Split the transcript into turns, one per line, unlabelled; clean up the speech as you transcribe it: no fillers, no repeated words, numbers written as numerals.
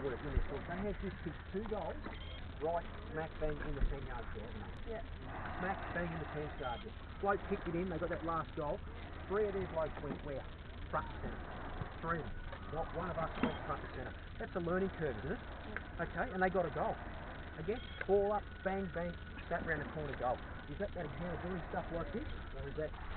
work in their foot. They have just kicked 2 goals right smack bang in the 10-yard square, haven't they?
Yeah.
Smack bang in the 10-yard square. Bloke kicked it in, they got that last goal. 3 of their blokes went where? Front and centre. 3 of them. Not one of us went front and centre. That's a learning curve, isn't it? Yeah. Okay, and they got a goal. Again, ball up, bang, bang, that round the corner goal. Is that accountability stuff like this? Or is that